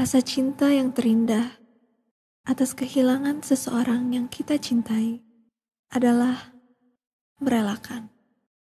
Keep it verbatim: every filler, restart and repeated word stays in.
Bahasa cinta yang terindah atas kehilangan seseorang yang kita cintai adalah merelakan.